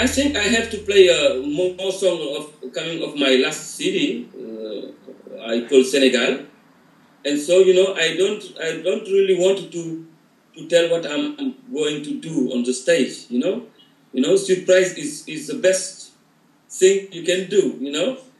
I think I have to play more song coming of my last CD. I call Senegal, and so I don't really want to tell what I'm going to do on the stage. Surprise is the best thing you can do.